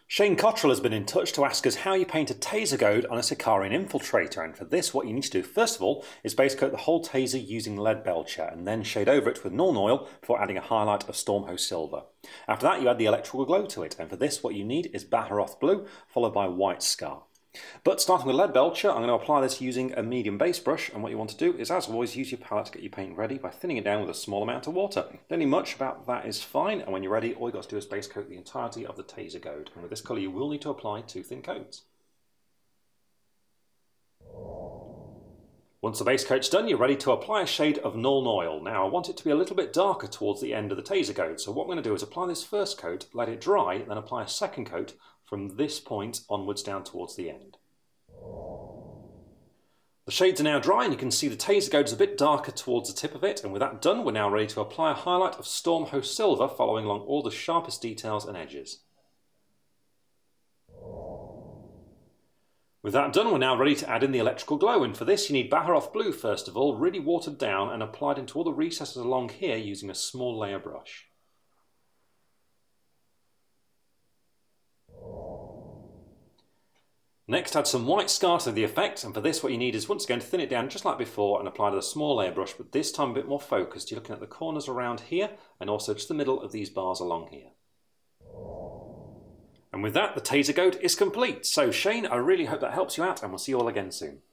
Shane Cottrell has been in touch to ask us how you paint a Taser Goad on a Sicarian Infiltrator, and for this what you need to do first of all is base coat the whole Taser using lead belcher and then shade over it with Nuln Oil before adding a highlight of Stormhost Silver. After that you add the electrical glow to it, and for this what you need is Baharoth Blue followed by White Scar. But starting with lead belcher, I'm going to apply this using a medium base brush, and what you want to do is, as always, use your palette to get your paint ready by thinning it down with a small amount of water. Don't need much, about that is fine, and when you're ready all you've got to do is base coat the entirety of the Taser Goad, and with this colour you will need to apply 2 thin coats. Once the base coat's done, you're ready to apply a shade of Nuln Oil. Now I want it to be a little bit darker towards the end of the Taser Goad, so what I'm going to do is apply this first coat, let it dry, then apply a second coat from this point onwards down towards the end. The shades are now dry and you can see the Taser Goad is a bit darker towards the tip of it, and with that done we're now ready to apply a highlight of Stormhost Silver following along all the sharpest details and edges. With that done we're now ready to add in the electrical glow, and for this you need Baharoth Blue first of all, really watered down and applied into all the recesses along here using a small layer brush. Next add some White Scar to the effect, and for this what you need is once again thin it down just like before and apply to the small layer brush, but this time a bit more focused. You're looking at the corners around here and also just the middle of these bars along here. And with that the Taser Goad is complete. So Shane, I really hope that helps you out and we'll see you all again soon.